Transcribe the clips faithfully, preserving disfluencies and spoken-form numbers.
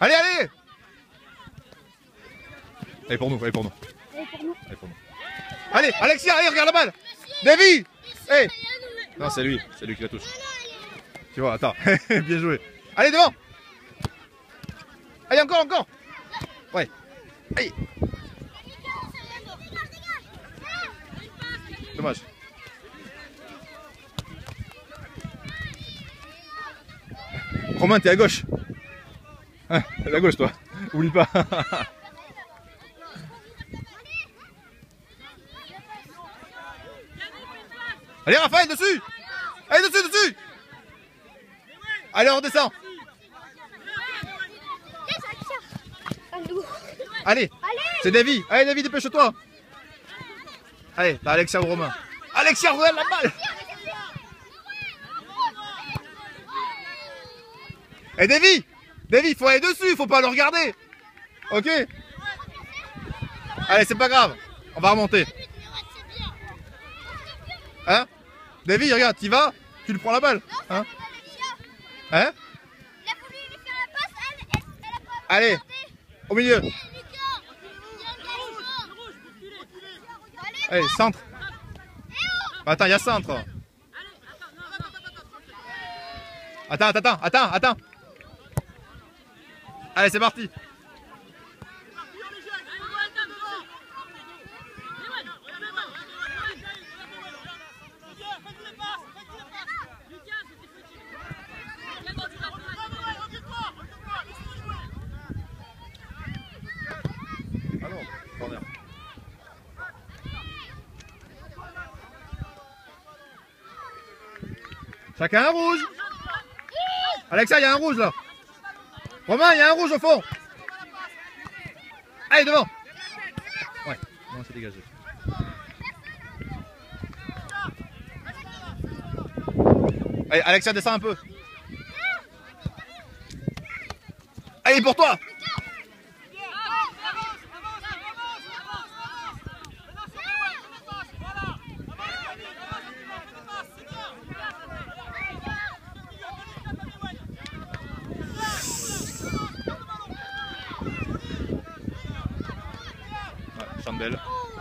Allez, allez. Allez pour nous, allez pour nous. Allez pour nous. Allez, pour nous. Allez, Alexia, allez, regarde la balle. Davy. Hey. Non, c'est lui, c'est lui qui la touche. Tu vois, attends, bien joué. Allez, devant. Allez, encore, encore. Ouais. Allez. Dommage. Romain, t'es à gauche. Hein, t'es à gauche, toi. Oublie pas. Allez, Raphaël, dessus. Allez, dessus, dessus. Allez, on redescend. Allez, c'est Davy. Allez, Davy, dépêche-toi. Allez, t'as Alexia ou Romain. Alexia, regarde la balle. Eh, Davy, Davy, il faut aller dessus, il faut pas le regarder. Ok. Allez, c'est pas grave. On va remonter. Hein? Davy, regarde, t'y vas, tu lui prends la balle. Hein? Hein? Allez, au milieu. Allez, centre. Attends, il y a centre. Attends, attends, attends, attends. Allez, c'est parti. Allons, corner. Chacun un rouge. Alexia, il y a un rouge là. Romain, il y a un rouge au fond. Allez, devant. Ouais, non, c'est dégagé. Allez, Alexia, descend un peu. Allez, pour toi. Chandelle.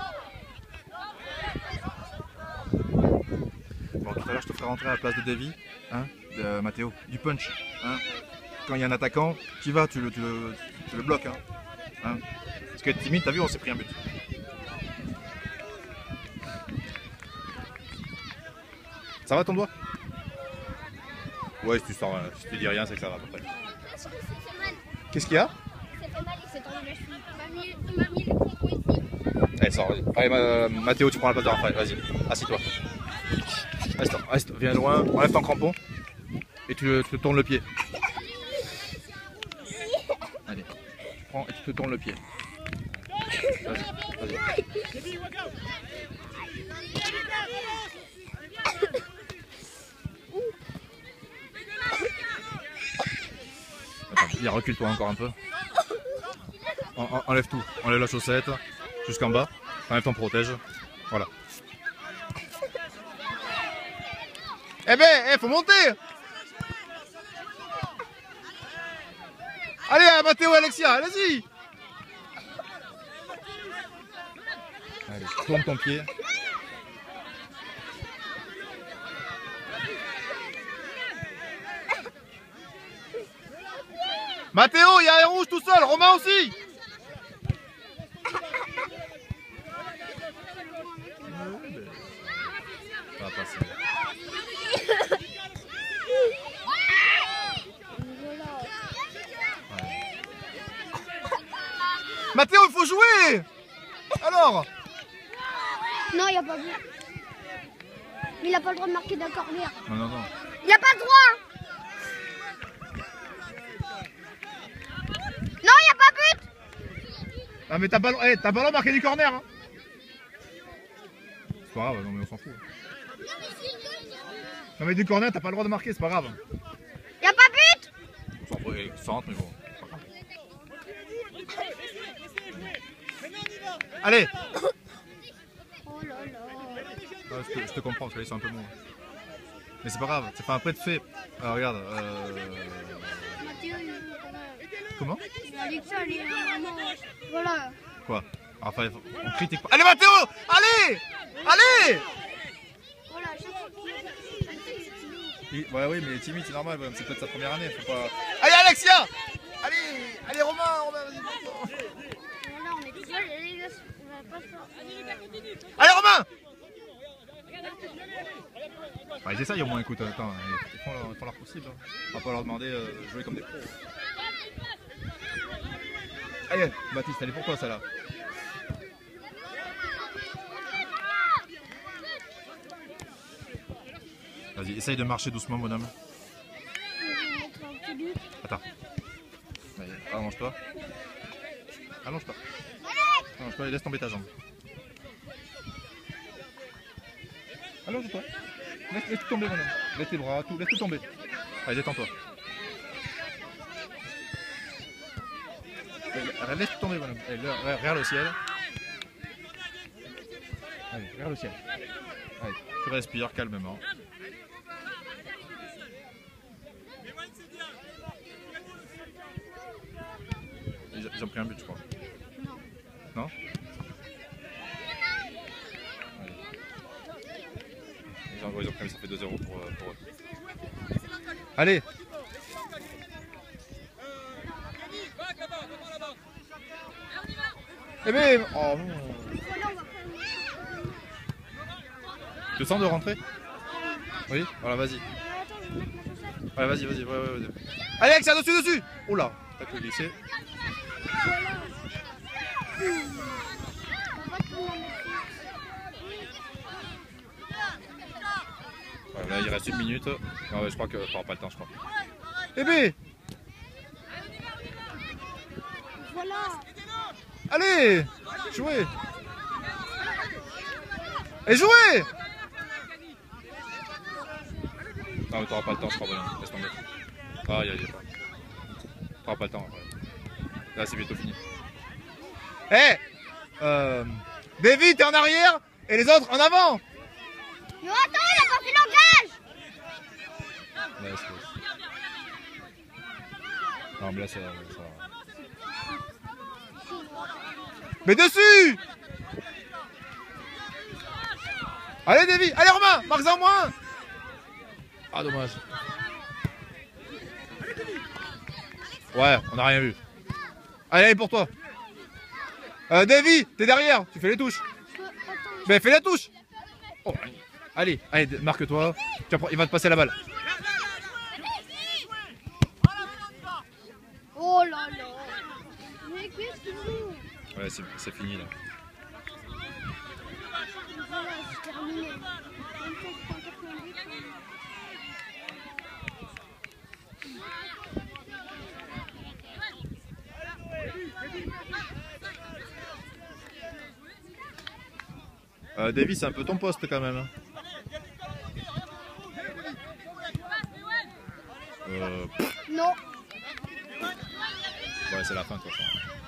Bon, tout à l'heure, je te ferai rentrer à la place de Davy, hein, de Mathéo, du punch. Hein. Quand il y a un attaquant, tu vas, tu le, tu le, tu le bloques. Hein. Hein. Parce que timide, t'as vu, on s'est pris un but. Ça va ton doigt? Ouais, si tu sors, si tu dis rien, c'est que ça va à peu près. Qu'est-ce qu'il y a? Allez, sors, vas-y. Allez, ma, Mathéo, tu prends la place de Raphaël, vas-y, assis-toi. Reste, reste, viens loin, enlève ton crampon et tu, tu te tournes le pied. Allez, prends et tu te tournes le pied. Vas-y, vas-y. Attends, recule-toi encore un peu. En, en, enlève tout, enlève la chaussette jusqu'en bas, enlève ton protège, voilà. Eh ben, il eh, faut monter. Allez, Mathéo, Alexia, allez-y. Allez, tourne ton pied. Mathéo, il y a un rouge tout seul, Romain aussi. Ça va passer. Mathéo, il faut jouer. Alors. Non, il n'y a pas but. Mais il n'a pas le droit de marquer d'un corner. Non, non, non. Il n'a pas le droit. Non, il n'y a pas but. Ah, mais t'as ballon, hey, t'as ballon marqué du corner. Hein. C'est pas grave, non mais on s'en fout. Non mais du corner, t'as pas le droit de marquer, c'est pas grave. Il n'y a pas but. On s'en fout, centre, mais bon. Allez. Oh là là. Ah, je, te, je te comprends, parce que là ils sont un peu mous. Mais c'est pas grave, c'est pas un prêt de fait. Alors regarde. Euh... Comment? Il a dit que ça, elle est vraiment... Voilà. Quoi? Enfin, on critique pas. Allez Mathéo! Allez! Allez! Voilà, chaque fois qu'il... Il- Ouais, oui, mais il est timide, c'est normal, ouais, c'est peut-être sa première année, faut pas... Allez Alexia! Allez! Allez Romain! Romain, vas-y, porte-toi. Voilà, on est tout seul, et les gars, on va pas faire... Allez Romain! Bah, ils essayent au moins, écoute, attends, ils font leur, ils font leur possible. Hein. On va pas leur demander euh, de jouer comme des pros. Allez, Baptiste, elle est pour toi celle-là. Vas-y, essaye de marcher doucement, mon homme. Attends. Allez, allonge-toi. Allonge-toi. Allonge-toi et laisse tomber ta jambe. Allonge-toi. Laisse, laisse tout tomber, mon homme. Laisse tes bras, tout, laisse tout tomber. Allez, détends-toi. Allez, laisse tout tomber, mon homme. Allez, là, regarde le ciel. Allez, regarde le ciel. Allez, tu respires calmement. Ils ont pris un but, je crois. Non. Non? Allez. Ils ont, ils ont pris, ça fait deux zéro pour, pour eux. Allez! Eh ben, oh non! Tu te sens de rentrer? Oui? Voilà, vas-y. Ouais, vas-y, vas-y, ouais, ouais, vas-y. Allez, Alex, dessus, dessus! Oh là! T'as pu glisser. Ouais, là, il reste une minute. Non, ouais, je crois que t'auras pas le temps, je crois. Eh ben! Voilà. Allez! Jouez! Et jouez! Non, mais t'auras pas le temps, je crois, voilà. Laisse tomber. Ah, y a, y a pas. T'auras pas le temps. Ouais. Là, c'est bientôt fini. Eh! Hey, euh, David, t'es en arrière et les autres en avant! Non, attends, il a pas fait l'engage! Ouais, c'est... Non, mais là, ça, ça... Mais dessus! Allez, David! Allez, Romain! Marque-en moins! Ah, dommage. Ouais, on n'a rien vu. Allez, allez, pour toi. Euh, Davy, t'es derrière, tu fais les touches. Mais fais la touche. Oh, allez, allez, marque-toi. Il va te passer la balle. Oh là là. Mais qu'est-ce qu'il joue? Ouais, c'est fini là. Voilà, c'est terminé. Euh, Davy, c'est un peu ton poste quand même. Euh... Non. Ouais, c'est la fin de toute façon.